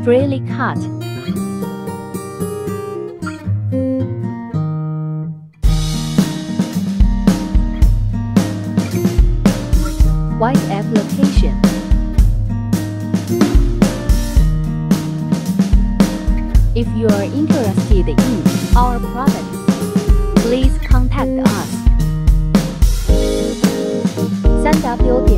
freely cut. White application. If you are interested in our product, please contact us. 3W